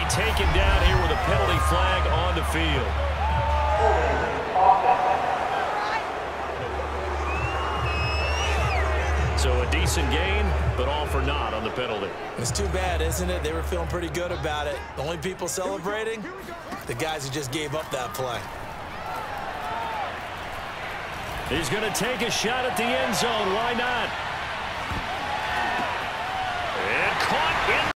taken down here with a penalty flag on the field. So a decent gain, but all for naught on the penalty. It's too bad, isn't it? They were feeling pretty good about it. The only people celebrating, the guys who just gave up that play. He's going to take a shot at the end zone. Why not?